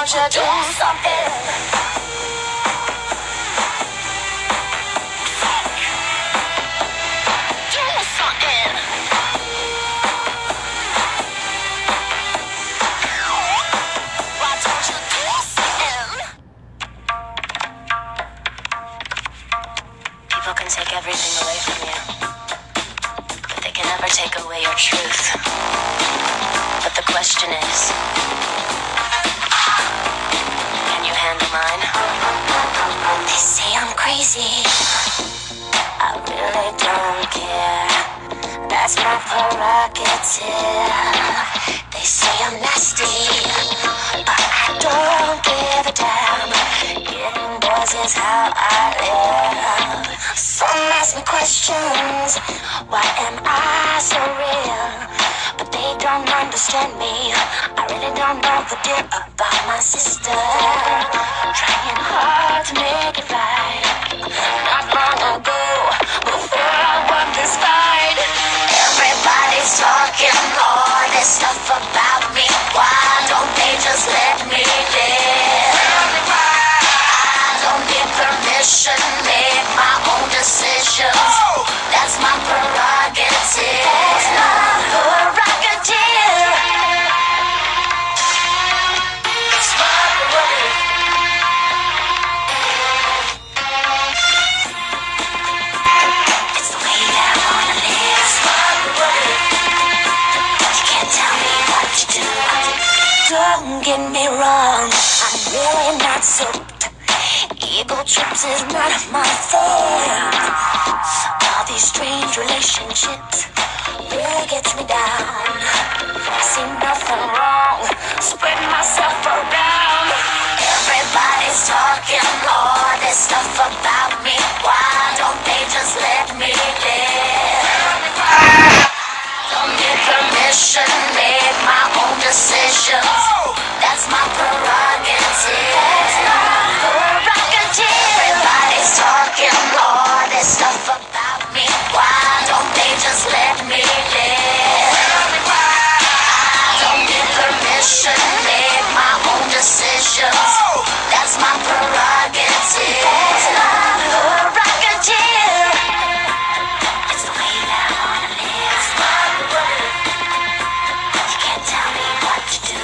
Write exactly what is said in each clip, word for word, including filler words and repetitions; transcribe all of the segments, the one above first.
don't you do something? Do something. Why don't you do something? People can take everything away from you, but they can never take away your truth. But the question is, can you handle mine? They say I'm crazy. I really don't care. That's my prerogative. They say I'm nasty, but I don't give a damn. Getting boys is how I live. Some ask me questions. Why am I so real? But they don't understand me. I really don't know the deal about my sister. Trying hard to make it right. Not long ago, before I won this fight. Everybody's talking all this stuff about me. Why don't they just let me live? I don't need permission, make my own decisions. That's my prerogative. That's my prerogative. It's my prerogative. It's the way that I wanna live. It's my prerogative. You can't tell me what to do. Don't get me wrong, I'm really not soaked. Ego trips is not my thing. All these strange relationships really gets me down. I see nothing wrong, spread myself around. Everybody's talking all this stuff about me. Why don't they just let me live? Don't need permission, make my own decisions. That's my prerogative. That's my prerogative. Everybody's talking all this stuff about me. Why don't they just let me live? I don't need permission, make my own decisions. That's my prerogative. That's my prerogative. It's the way that I wanna live. It's my prerogative. You can't tell me what to do.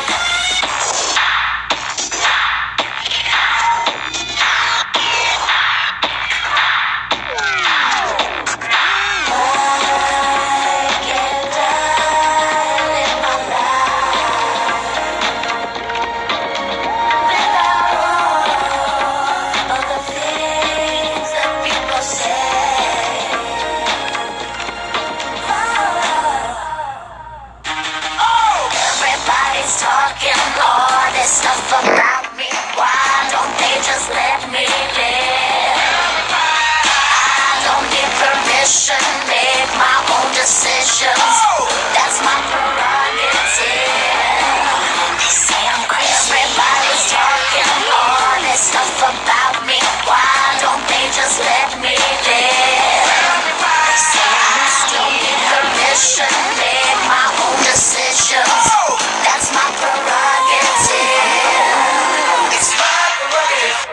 Everybody's talking all this stuff about me. Why don't they just let me live? I don't need permission, make my own decisions. That's my prerogative. They say I'm crazy. Everybody's talking all this stuff about me. Why don't they just let me live? They say I don't need permission, make my own decisions. That's my prerogative. It's my prerogative.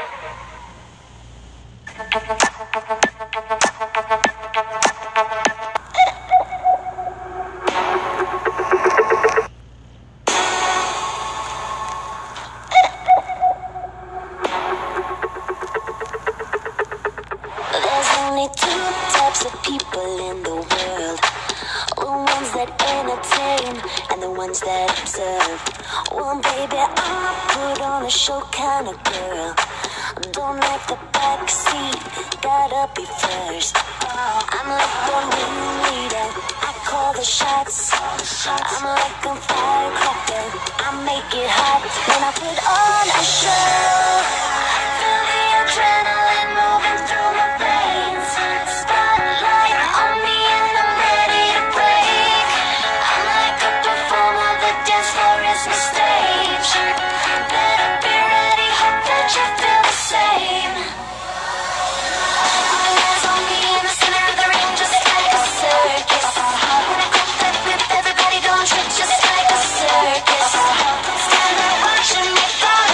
There's only two types of people in the world. The ones that entertain and the ones that observe. Well, baby, I'm a put on a show kind of girl. Don't like the back seat, gotta be first. I'm like the ringleader, I call the shots. I'm like a firecracker, I make it hot when I put on a show. Feel the adrenaline moving through my veins. Spotlight on me and I'm ready to break. I'm like a performer, the dance floor is my stage. Better be ready, hope that you feel the same. All eyes on me in the center of the ring, just like a circus. When I crack that whip, everybody gon' trip just like a circus. Stand there watching me fall.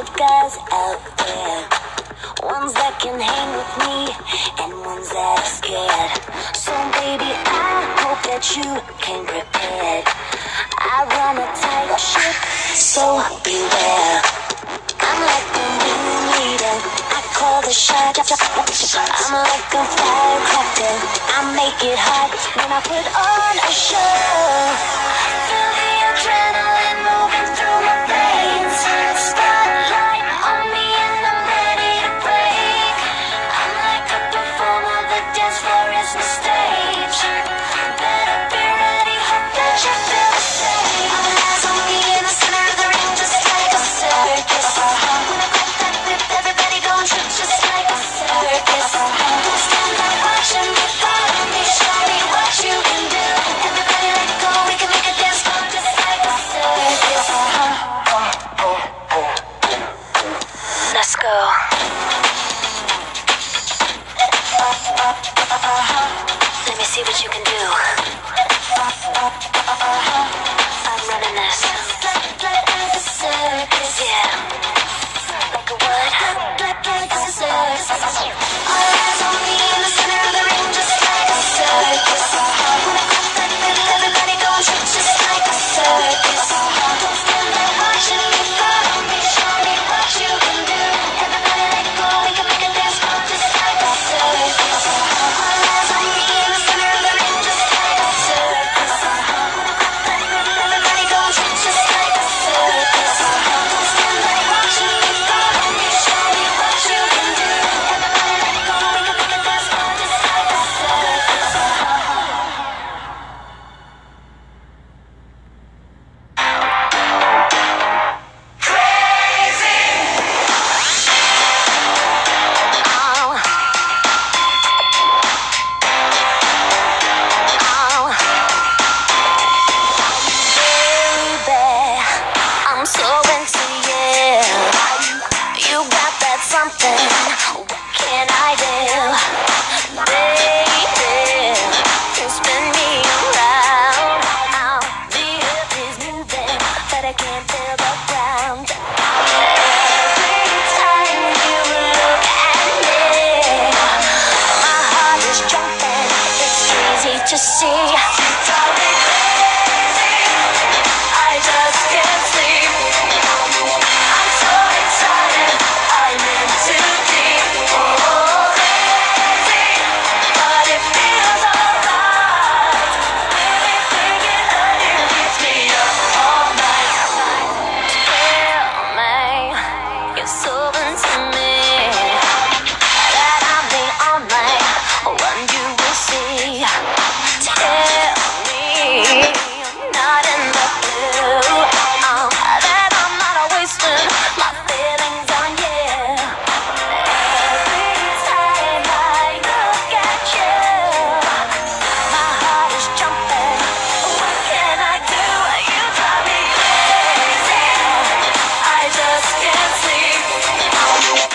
guys out there, ones that can hang with me and ones that are scared. So baby, I hope that you came prepared. I run a tight ship, so beware. I'm like the new leader, I call the shot. I'm like a firecracker, I make it hot when I put on a show. Feel the adrenaline moving through my veins. Spotlight on me and I'm ready to break. I'm like a performer, the dance floor is my stage. Better be ready, hope that you feel the same. All eyes on me in the center of the ring, just like a circus. When I crack that whip, everybody gon' trip just like a circus. Don't stand there watching me, follow me, show me what you can do. Everybody let go, we can make a dance floor just like a circus. Let's go. Let me see what you can do. I'm running this. Like a circus. Yeah. Like a what? Like a circus. All eyes on me in the center of the ring, just like a circus. When I crack that whip, everybody gon' trip just like a circus. Don't stand there watching me, follow me, show me what you can do. Everybody let go, we can make a dance floor just like a circus. All eyes on me in the center of the ring, just like a circus. When I crack that whip, everybody gon' trip just like a circus. Don't stand there watching me, follow me, show me what you can do. Everybody let go, we can make a dance floor just like a circus. Baby, I'm so into you. You got that something. What can I do? Baby, you spin me around. I'll be hip is moving, but I can't feel the ground. Every time you look at me, my heart is jumping. It's easy to see. You drive me crazy. I just can't sleep. I'm so excited. I'm in too deep. Oh, crazy, but it feels alright. Anything and you keeps me up all night. Tell me you're so into me that I'm the only one you will see. Tell me you're not in the blue, um, that I'm not wasting my feelings on you. Every time I look at you, my heart is jumping. What can I do? You drive me crazy. I just can't sleep.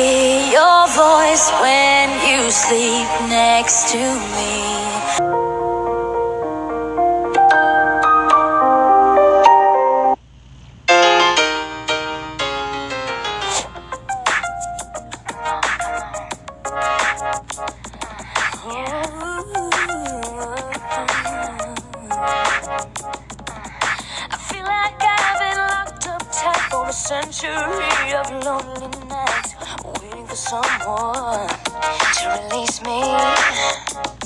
hear your voice when you sleep next to me. I feel like I've been locked up tight for a century of lonely nights, waiting for someone to release me.